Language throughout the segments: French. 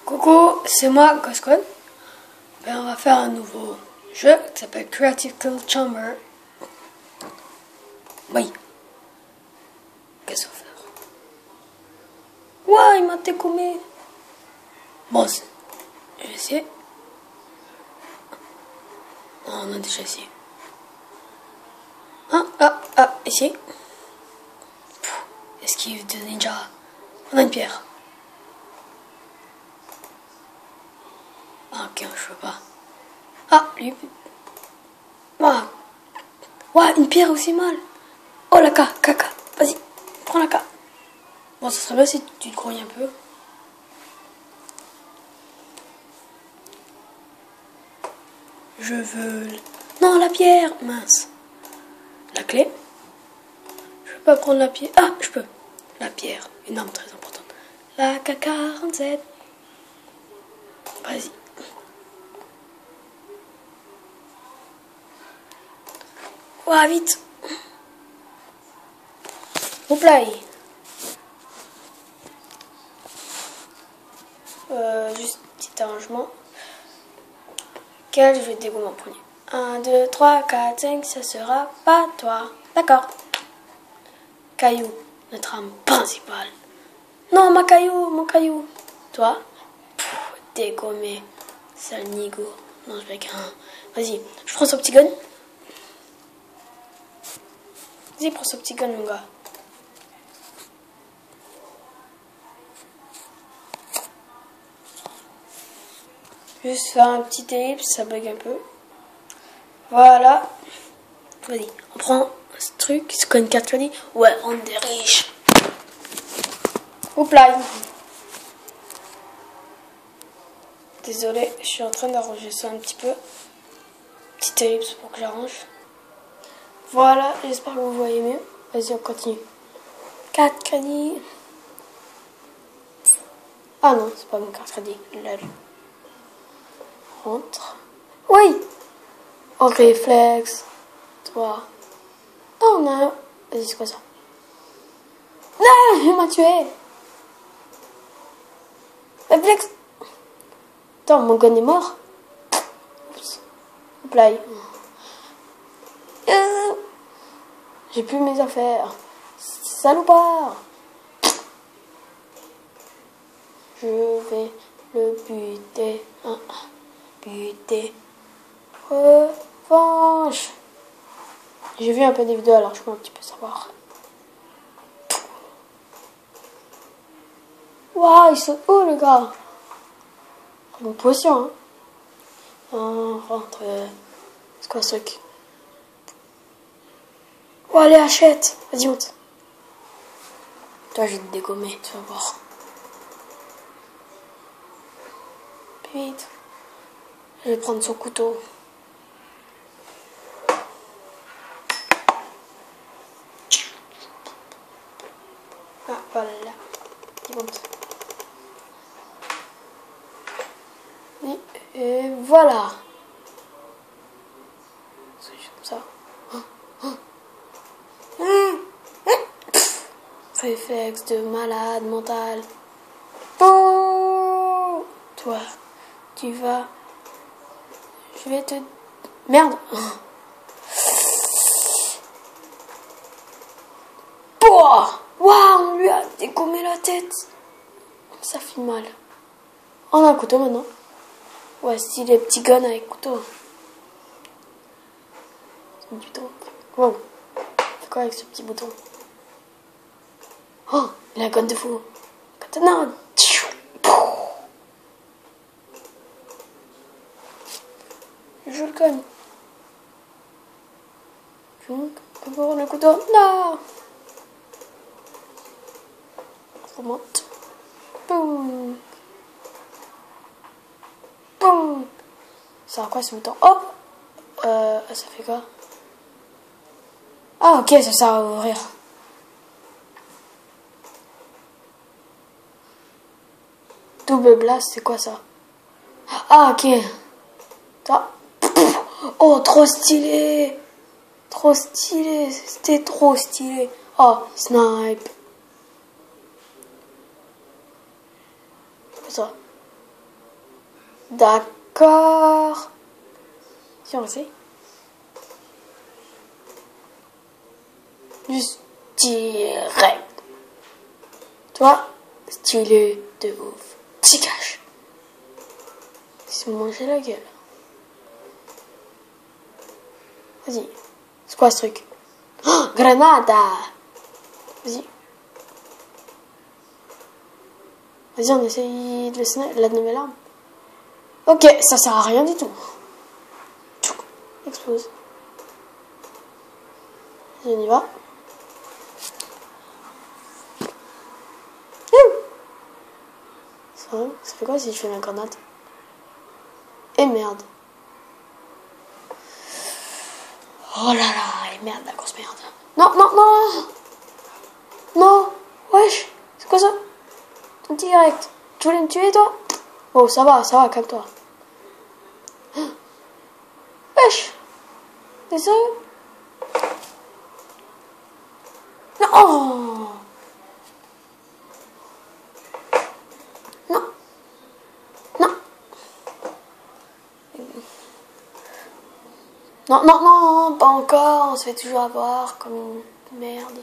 Coucou, c'est moi, Goscon. On va faire un nouveau jeu qui s'appelle Creative Kill Chamber. Oui. Qu'est-ce qu'on va faire? Ouais, il m'a décommé. Bon, je vais essayer. Non, on a déjà essayé. Ici. Esquive de ninja. On a une pierre. Ah, ok, je veux pas. Ah, lui. Ah. Ouais, une pierre aussi mal. Oh, la caca. Vas-y, prends la K. Bon, ça serait bien si tu te grouilles un peu. Je veux... Non, la pierre. Mince. La clé. Je peux pas prendre la pierre. Ah, je peux. La pierre. Une arme très importante. La K47. Vas-y. Ouah, vite. Hop là. Juste petit arrangement. Quel je vais dégommer en premier. 1, 2, 3, 4, 5, ça sera pas toi. D'accord. Caillou, notre arme principale. Non, mon caillou. Toi, dégommé. Sale nigo. Non, je vais avec un. Vas-y, je prends ce petit gun. Vas-y, prends ce petit gun, mon gars. Juste faire un petit ellipse, ça bug un peu. Voilà. Vas-y, on prend ce truc, c'est quoi une carte crédit? Ouais, on est riche. Hop là. Désolé, je suis en train d'arranger ça un petit peu. Petit ellipse pour que j'arrange. Voilà, j'espère que vous voyez mieux. Vas-y, on continue. 4 crédits. Ah non, c'est pas mon carte crédit. Lol. Rentre. Oui. Oh, réflexe. Toi. Oh non. Vas-y, c'est quoi ça? Non, il m'a tué. Réflexe. Attends, mon gun est mort. Oups. Hop là. J'ai plus mes affaires. Salopard. Je vais le buter. Buter. Revanche. J'ai vu un peu des vidéos, alors je peux un petit peu savoir. Waouh, il saute haut, le gars. Une potion, hein. Rentre. C'est quoi ce truc? Oh, allez, achète. Vas-y, monte. Toi, je vais te dégommer, tu vas voir. Vite. Je vais prendre son couteau. Ah, voilà. Il monte. Et voilà. C'est comme ça. Réflexe de malade mental. Oh, toi, tu vas... Je vais te... Merde. Waouh, on lui a dégommé la tête. Ça fait mal. On a un couteau maintenant. Ouais, si les petits guns avec couteau. C'est du bouton. Wow. C'est quoi avec ce petit bouton? Oh, il a un gun de fou. Katana. Je joue le gun. Je prends le couteau. Non. On remonte. Boum. Boum. Ça sert à quoi ce bouton? Hop. Ça fait quoi? Ah, ok, ça sert à ouvrir. Double blast, c'est quoi ça? Ah, ok. Ça. Oh, trop stylé. Trop stylé. C'était trop stylé. Oh, snipe. C'est ça. D'accord. Si on le sait. Juste direct. Toi, stylé de ouf. T'y caches. Il se mangeait la gueule. Vas-y. C'est quoi ce truc? Oh, Granada. Vas-y. Vas-y, on essaye de la nouvelle arme. Ok, ça sert à rien du tout. Explose. On y va. Ça fait quoi si je fais ma grenade? Et merde. Oh là là, et merde, la grosse merde. Non, non, non. Non. Wesh. C'est quoi ça? Direct. Tu voulais me tuer, toi? Oh, ça va, calme-toi. Wesh. T'es sérieux? Non. Oh. Non. Non. Non, non, non, pas encore. On se fait toujours avoir comme une merde.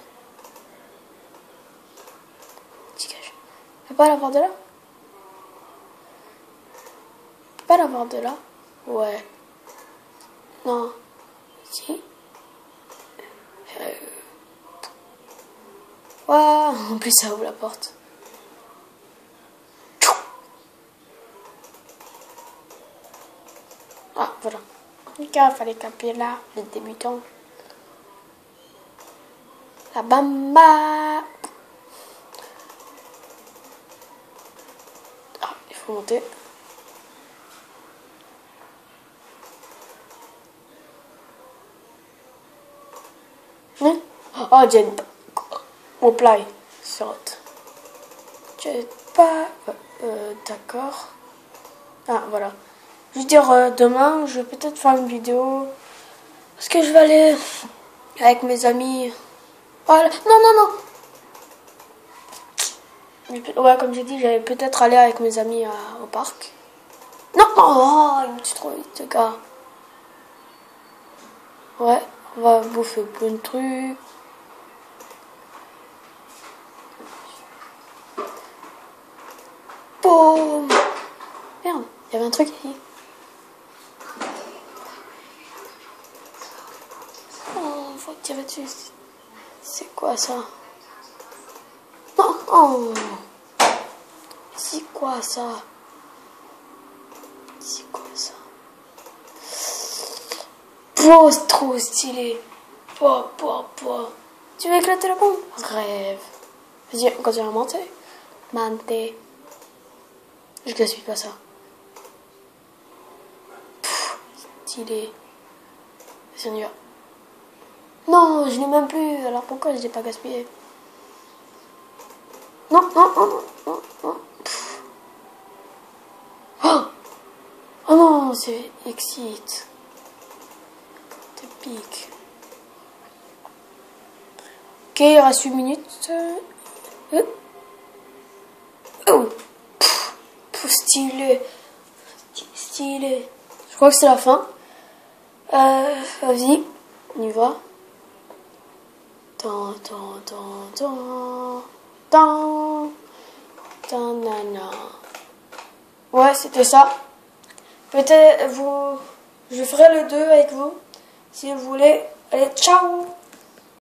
Dégage. Je peux pas l'avoir de là? Je peux pas l'avoir de là? Ouais. Non. Si. Ouais, en plus ça ouvre la porte. Ah, voilà. Il fallait caper là, les débutants. La bamba. Ah, il faut monter. Oh, Jen. Au play. Saute. Pas. D'accord. Ah, voilà. Je veux dire, demain, je vais peut-être faire une vidéo. Parce que je vais aller avec mes amis. Voilà. Non, non, non. Ouais, comme j'ai dit, j'allais peut-être aller avec mes amis au parc. Non, oh, il me tue trop vite, le gars. Ouais, on va bouffer plein de trucs. Boum. Merde, il y avait un truc ici. Oh, faut tirer dessus. C'est quoi ça? Non, oh. C'est quoi ça? C'est quoi ça? Oh, c'est trop stylé. Tu veux éclater la bombe? Rêve. Vas-y, on continue à monter. Monter. Je gaspille pas ça. Stylé. Vas-y, on y va. Non, je l'ai même plus. Alors pourquoi je l'ai pas gaspillé? Non, non, non, non, non, non. Oh, oh non, c'est exit. C'est pique. Ok, il reste 8 minutes. Oh, stylé. Stylé. Je crois que c'est la fin. Vas-y, on y va. Ouais, c'était ça. Peut-être je ferai le 2 avec vous si vous voulez. Allez, ciao!